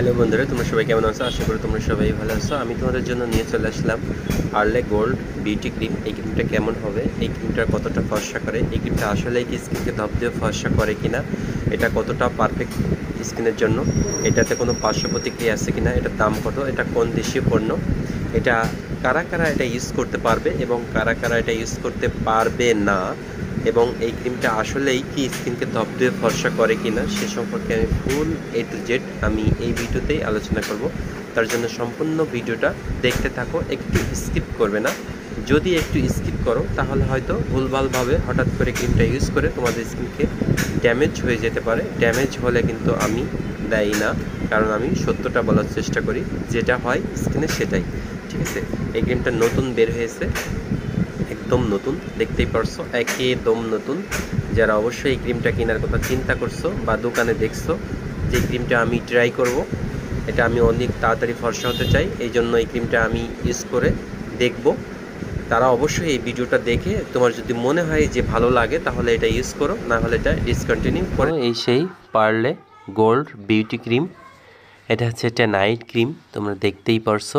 Hello বন্ধুরা, তোমরা সবাই কেমন আছো? আশা করি তোমরা সবাই ভালো আছো। আমি তোমাদের জন্য নিয়ে চলে আসলাম পার্লে গোল্ড বিউটি ক্রিম। এই ক্রিমটা কেমন হবে, এই ক্রিমটা কতটা ফর্সা করে, এই ক্রিমটা আসলে কি স্কিনকে ধবধবে ফর্সা করে কিনা, এটা কতটা পারফেক্ট স্কিনের জন্য, এটাতে কোনো পার্শ্ব প্রতিক্রিয়া আছে কিনা, এটার দাম কত, এটা কোন দেশীয় পণ্য, এটা কারা কারা এটা ইউজ করতে পারবে এবং কারা কারা এটা ইউজ করতে পারবে না, এবং এই ক্রিমটা আসলেই কি স্কিনকে ধবধবে ফর্সা করে কিনা সে সম্পর্কে আমি ফুল A to Z আমি এই ভিডিওতেই আলোচনা করব। তার জন্য সম্পূর্ণ ভিডিওটা দেখতে থাকো, একটু স্কিপ করবে না। যদি একটু স্কিপ করো তাহলে হয়তো ভুলভালভাবে হঠাৎ করে ক্রিমটা ইউজ করে তোমাদের স্কিনকে ড্যামেজ হয়ে যেতে পারে। ড্যামেজ হলে কিন্তু আমি দায়ী না, কারণ আমি সত্যটা বলার চেষ্টা করি, যেটা হয় স্কিনে সেটাই, ঠিক আছে। এই ক্রিমটা নতুন বের হয়েছে, একদম নতুন, দেখতেই পারছো, একদম নতুন। যারা অবশ্যই এই ক্রিমটা কেনার কথা চিন্তা করছো বা দোকানে দেখছো যে ক্রিমটা আমি ট্রাই করব, এটা আমি অনেক তাড়াতাড়ি ফর্সা হতে চাই, এই জন্য এই ক্রিমটা আমি ইউজ করে দেখব, তারা অবশ্যই এই ভিডিওটা দেখে তোমার যদি মনে হয় যে ভালো লাগে তাহলে এটা ইউজ করো, না হলে এটা ডিসকন্টিনিউ করো। এই সেই পার্লে গোল্ড বিউটি ক্রিম, এটা হচ্ছে একটা নাইট ক্রিম, তোমরা দেখতেই পারছো।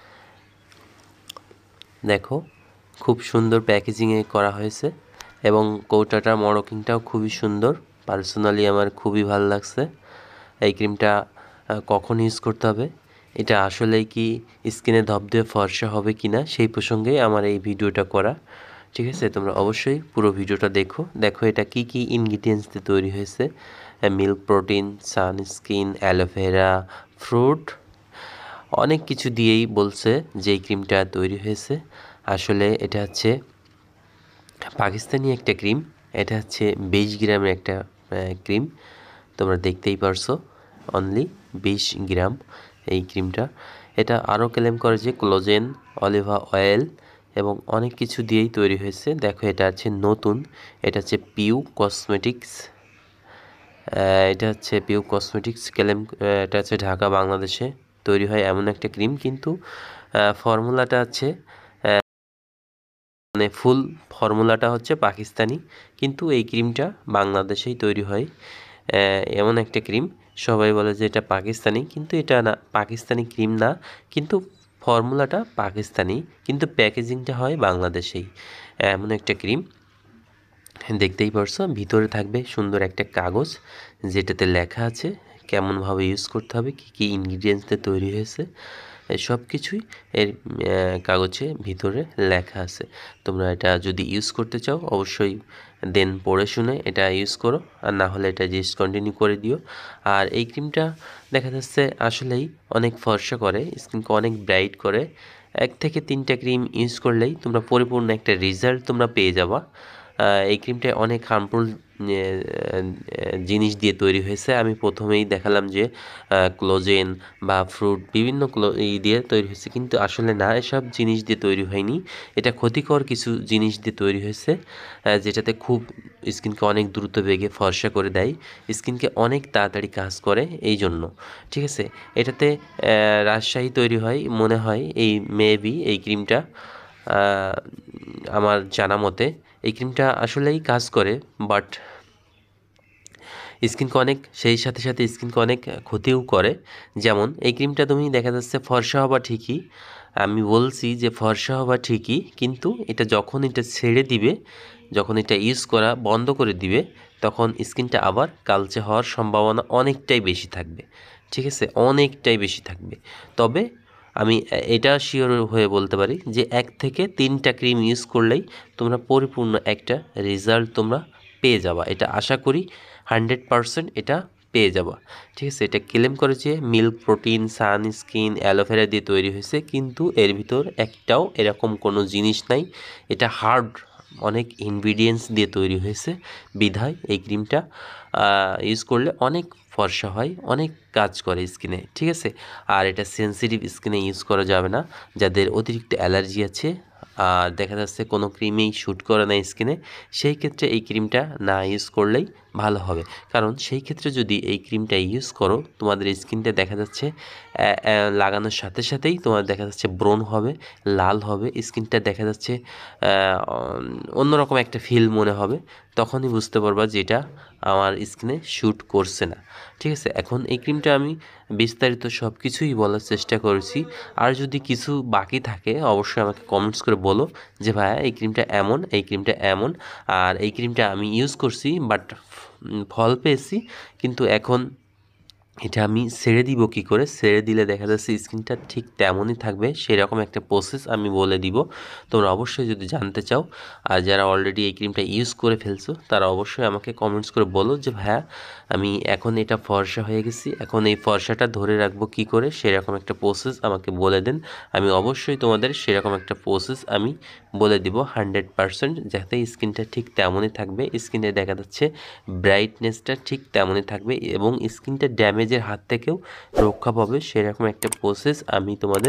দেখো খুব সুন্দর প্যাকেজিংয়ে করা হয়েছে এবং কৌটাটা মডেলিংটাও খুবই সুন্দর। পার্সোনালি আমার খুবই ভালো লাগছে। এই ক্রিমটা কখন ইউজ করতে হবে, এটা আসলেই কি স্কিনে ধবধবে ফর্সা হবে কিনা সেই প্রসঙ্গে আমার এই ভিডিওটা করা, ঠিক আছে। তোমরা অবশ্যই পুরো ভিডিওটা দেখো। দেখো এটা কি কি ইনগ্রিডিয়েন্টস দিয়ে তৈরি হয়েছে, milk protein, sunscreen, aloe vera, fruit, অনেক কিছু দিয়েই বলছে যে এই ক্রিমটা তৈরি হয়েছে। আসলে এটা হচ্ছে পাকিস্তানি একটা ক্রিম, এটা হচ্ছে 20 গ্রামের একটা ক্রিম, তোমরা দেখতেই পারছো, অনলি 20 গ্রাম এই ক্রিমটা। এটা আরও ক্লেম করে যে কোলাজেন, অলিভা অয়েল এবং অনেক কিছু দিয়েই তৈরি হয়েছে। দেখো এটা হচ্ছে নতুন, এটা হচ্ছে পিউ কসমেটিক্স, এটা হচ্ছে পিউ কসমেটিক্স ক্লেম, এটা হচ্ছে ঢাকা বাংলাদেশে তৈরি হয় এমন একটা ক্রিম, কিন্তু ফর্মুলাটা হচ্ছে মানে ফুল ফর্মুলাটা হচ্ছে পাকিস্তানি, কিন্তু এই ক্রিমটা বাংলাদেশেই তৈরি হয়। এমন একটা ক্রিম, সবাই বলে যে এটা পাকিস্তানি, কিন্তু এটা না, পাকিস্তানি ক্রিম না, কিন্তু ফর্মুলাটা পাকিস্তানি, কিন্তু প্যাকেজিংটা হয় বাংলাদেশেই। এমন একটা ক্রিম, দেখতেই পারছো ভিতরে থাকবে সুন্দর একটা কাগজ, যেটাতে লেখা আছে কেমনভাবে ইউজ করতে হবে, কী কী ইনগ্রিডিয়েন্টস দিয়ে তৈরি হয়েছে, সব কিছুই এর কাগজে ভিতরে লেখা আছে। তোমরা এটা যদি ইউজ করতে চাও অবশ্যই দেন পড়ে শুনে এটা ইউজ করো, আর না হলে এটা ডিসকন্টিনিউ করে দিও। আর এই ক্রিমটা দেখা যাচ্ছে আসলেই অনেক ফর্সা করে, স্কিনকে অনেক ব্রাইট করে। 1 থেকে 3টা ক্রিম ইউজ করলেই তোমরা পরিপূর্ণ একটা রেজাল্ট তোমরা পেয়ে যাবা। এই ক্রিমটা অনেক হার্মফুল জিনিস দিয়ে তৈরি হয়েছে। আমি প্রথমেই দেখালাম যে কোলাজেন বা ফ্রুট বিভিন্ন দিয়ে তৈরি হয়েছে, কিন্তু আসলে না, এসব জিনিস দিয়ে তৈরি হয়নি। এটা ক্ষতিকর কিছু জিনিস দিয়ে তৈরি হয়েছে, যেটাতে খুব স্কিনকে অনেক দ্রুত বেগে ফর্সা করে দেয়, স্কিনকে অনেক তাড়াতাড়ি কাজ করে, এই জন্য, ঠিক আছে। এটাতে রাজশাহী তৈরি হয় মনে হয়, এই মেবি এই ক্রিমটা আমার জানা মতে এই ক্রিমটা আসলেই কাজ করে, বাট স্কিনকে অনেক, সেই সাথে সাথে স্কিনকে অনেক ক্ষতিও করে। যেমন এই ক্রিমটা তুমি দেখা যাচ্ছে ফর্সা হবা ঠিকই, আমি বলছি যে ফর্সা হবা ঠিকই, কিন্তু এটা যখন এটা ছেড়ে দিবে, যখন এটা ইউজ করা বন্ধ করে দিবে, তখন স্কিনটা আবার কালচে হওয়ার সম্ভাবনা অনেকটাই বেশি থাকবে, ঠিক আছে, অনেকটাই বেশি থাকবে। তবে আমি এটা শিওর হয়ে বলতে পারি যে 1 থেকে 3টা ক্রিম ইউজ করলেই তোমরা পরিপূর্ণ একটা রেজাল্ট তোমরা পেয়ে যাবা, এটা আশা করি 100% এটা পেয়ে যাবা, ঠিক আছে। এটা ক্লেম করেছে মিল্ক প্রোটিন, সানস্ক্রিন, অ্যালোভেরা দিয়ে তৈরি হয়েছে, কিন্তু এর ভিতর একটাও এরকম কোনো জিনিস নাই, এটা হার্ড অনেক ইনগ্রিডিয়েন্টস দিয়ে তৈরি হয়েছে, বিধায় এই ক্রিমটা ইউজ করলে অনেক ফর্সা হয়, অনেক কাজ করে স্কিনে, ঠিক আছে। আর এটা সেনসিটিভ স্কিনে ইউজ করা যাবে না, যাদের অতিরিক্ত অ্যালার্জি আছে আর দেখা যাচ্ছে কোনো ক্রিমেই শ্যুট করে না স্কিনে, সেই ক্ষেত্রে এই ক্রিমটা না ইউজ করলেই ভালো হবে। কারণ সেই ক্ষেত্রে যদি এই ক্রিমটা ইউজ করো, তোমাদের স্কিনটা দেখা যাচ্ছে লাগানোর সাথে সাথেই তোমার দেখা যাচ্ছে ব্রণ হবে, লাল হবে, স্কিনটা দেখা যাচ্ছে অন্যরকম একটা ফিল মনে হবে। তখনই বুঝতে পারবা যে এটা আমার স্কিনে শ্যুট করছে না। ঠিক আছে, এখন এই ক্রিমটা আমি বিস্তারিত সব কিছুই বলার চেষ্টা করেছি। আর যদি কিছু বাকি থাকে অবশ্যই আমাকে কমেন্টস করে বলো যে ভাইয়া এই ক্রিমটা এমন, এই ক্রিমটা এমন, আর এই ক্রিমটা আমি ইউজ করছি বাট ফল পেয়েছি, কিন্তু এখন এটা আমি ছেড়ে দিব কী করে, ছেড়ে দিলে দেখা যাচ্ছে স্কিনটা ঠিক তেমনই থাকবে, সেরকম একটা প্রসেস আমি বলে দিব। তোমরা অবশ্যই যদি জানতে চাও, আর যারা অলরেডি এই ক্রিমটা ইউজ করে ফেলছো তারা অবশ্যই আমাকে কমেন্টস করে বলো যে ভাইয়া আমি এখন এটা ফর্সা হয়ে গেছি, এখন এই ফর্সাটা ধরে রাখবো কী করে, সেরকম একটা প্রসেস আমাকে বলে দেন। আমি অবশ্যই তোমাদের সেরকম একটা প্রসেস আমি বলে দিব 100%, যাতে স্কিনটা ঠিক তেমনই থাকবে, স্কিনে দেখা যাচ্ছে ব্রাইটনেসটা ঠিক তেমনই থাকবে এবং স্কিনটা ড্যামেজের হাত থেকেও রক্ষা পাবে, সেরকম একটা প্রসেস আমি তোমাদের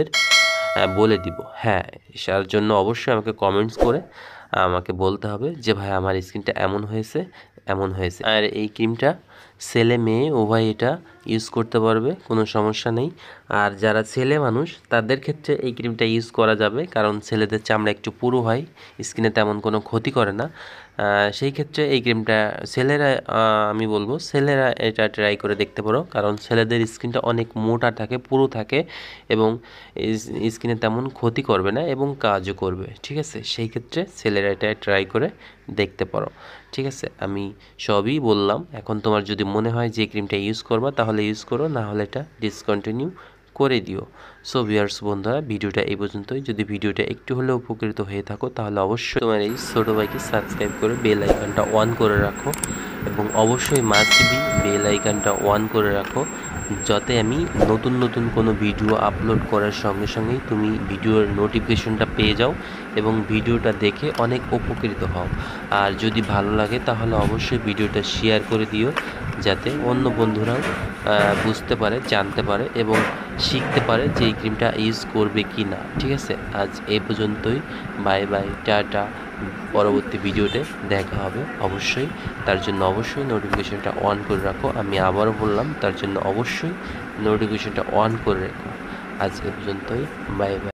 বলে দিব। হ্যাঁ, তার জন্য অবশ্যই আমাকে কমেন্টস করে আমাকে বলতে হবে যে ভাই আমার স্কিনটা এমন হয়েছে, এমন হয়েছে। আর এই ক্রিমটা ছেলে মেয়ে উভয় এটা ইউজ করতে পারবে, কোনো সমস্যা নেই। আর যারা ছেলে মানুষ তাদের ক্ষেত্রে এই ক্রিমটা ইউজ করা যাবে, কারণ ছেলেদের চামড়া একটু পুরু হয়, স্কিনে তেমন কোনো ক্ষতি করে না। সেই ক্ষেত্রে এই ক্রিমটা ছেলেরা, আমি বলবো ছেলেরা এটা ট্রাই করে দেখতে পারো, কারণ ছেলেদের স্কিনটা অনেক মোটা থাকে, পুরু থাকে এবং স্কিনে তেমন ক্ষতি করবে না এবং কাজও করবে। ঠিক আছে, সেই ক্ষেত্রে ছেলেরা এটা ট্রাই করে দেখতে পারো। ঠিক আছে, আমি সবই বললাম। এখন তোমার যদি মনে হয় যে ক্রিমটা ইউজ করবা তাহলে ইউজ করো, না হলে এটা ডিসকন্টিনিউ করে দিও। সো ভিউয়ার্স বন্ধুরা, ভিডিওটা এই পর্যন্তই। যদি ভিডিওটা একটু হলেও উপকৃত হয়ে থাকো তাহলে অবশ্যই তোমার এই ছোটো ভাইকে সাবস্ক্রাইব করে বেল আইকনটা অন করে রাখো এবং অবশ্যই মাস্ট বি বেল আইকনটা অন করে রাখো, যাতে আমি নতুন নতুন কোনো ভিডিও আপলোড করার সঙ্গে সঙ্গেই তুমি ভিডিওর নোটিফিকেশনটা পেয়ে যাও এবং ভিডিওটা দেখে অনেক উপকৃত হও। আর যদি ভালো লাগে তাহলে অবশ্যই ভিডিওটা শেয়ার করে দিও, যাতে অন্য বন্ধুরাও বুঝতে পারে, জানতে পারে এবং শিখতে পারে যে এই ক্রিমটা ইউজ করবে কি না। ঠিক আছে, আজ এই পর্যন্তই। বাই বাই, টাটা। পরবর্তী ভিডিওতে দেখা হবে অবশ্যই। তার জন্য অবশ্যই নোটিফিকেশনটা অন করে রাখো। আমি আবারও বললাম, তার জন্য অবশ্যই নোটিফিকেশনটা অন করে রাখো। আজ এ পর্যন্তই, বাই বাই।